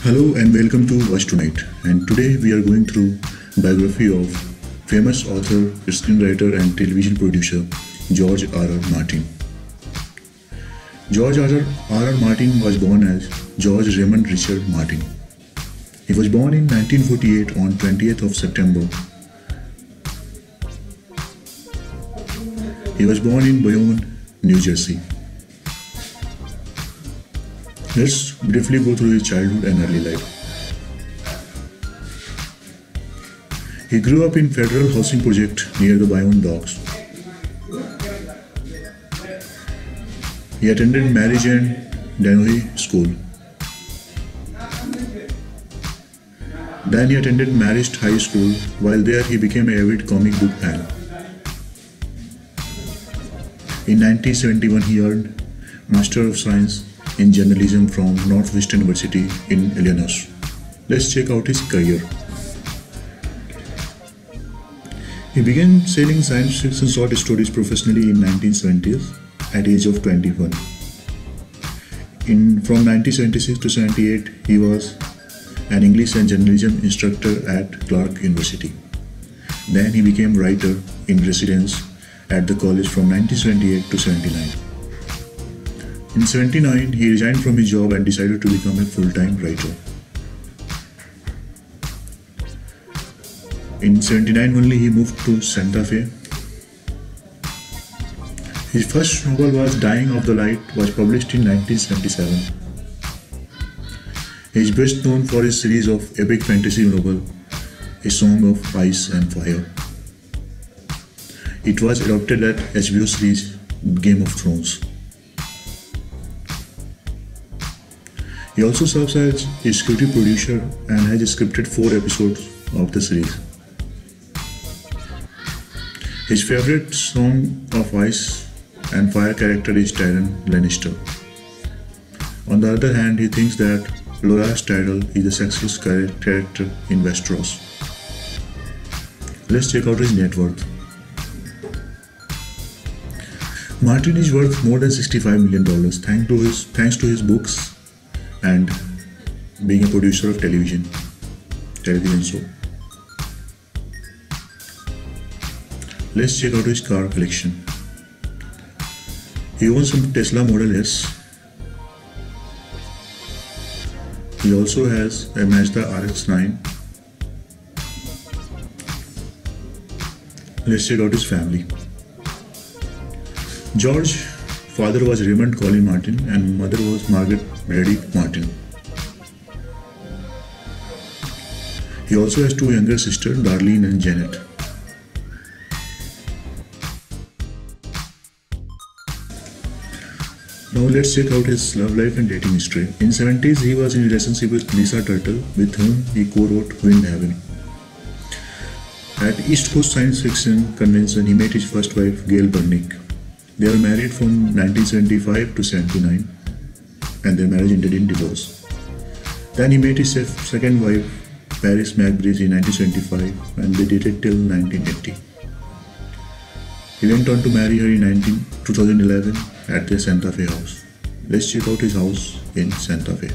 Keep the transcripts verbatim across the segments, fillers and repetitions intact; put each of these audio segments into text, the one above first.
Hello and welcome to Watch Tonight. And today we are going through biography of famous author, screenwriter and television producer George R R. Martin. George R R. Martin was born as George Raymond Richard Martin. He was born in nineteen forty-eight on twentieth of September. He was born in Bayonne, New Jersey. Let's briefly go through his childhood and early life. He grew up in Federal Housing Project near the Bayonne Docks. He attended Mary Jane Dennehy School. Then he attended Marist High School. While there, he became an avid comic book fan. In nineteen seventy-one, he earned Master of Science in Journalism from Northwestern University in Illinois. Let's check out his career. He began selling science fiction short stories professionally in nineteen seventies at age of twenty-one. In, from nineteen seventy-six to seventy-eight, he was an English and journalism instructor at Clark University. Then he became writer in residence at the college from nineteen seventy-eight to seventy-nine. In seventy-nine, he resigned from his job and decided to become a full-time writer. In seventy-nine only, he moved to Santa Fe. His first novel was Dying of the Light, was published in nineteen seventy-seven. He is best known for his series of epic fantasy novel, A Song of Ice and Fire. It was adapted at H B O series Game of Thrones. He also serves as executive producer and has scripted four episodes of the series. His favorite Song of Ice and Fire character is Tyrion Lannister. On the other hand, he thinks that Loras Tyrell is the sexiest character in Westeros. Let's check out his net worth. Martin is worth more than sixty-five million dollars thanks to his thanks to his books and being a producer of television television show. Let's check out his car collection. He owns some Tesla Model S. He also has a Mazda R X nine. Let's check out his family. George's father was Raymond Colin Martin and mother was Margaret Brady Martin. He also has two younger sisters, Darlene and Janet. Now let's check out his love life and dating history. In seventies, he was in a relationship with Lisa Turtle, with whom he co-wrote Windhaven. At East Coast Science Fiction Convention, he met his first wife, Gail Burnick. They were married from nineteen seventy-five to seventy-nine, and their marriage ended in divorce. Then he met his second wife, Paris McBride, in nineteen seventy-five, and they dated till nineteen eighty. He went on to marry her in two thousand eleven at their Santa Fe house. Let's check out his house in Santa Fe.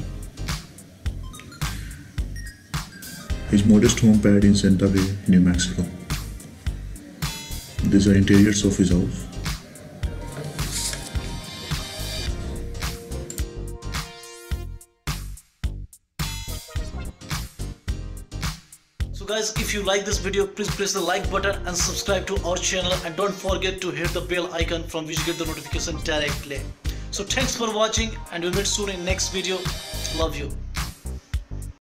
His modest home pad in Santa Fe, New Mexico. These are interiors of his house. So guys, if you like this video, please press the like button and subscribe to our channel, and don't forget to hit the bell icon from which you get the notification directly. So thanks for watching, and we'll meet soon in next video. Love you.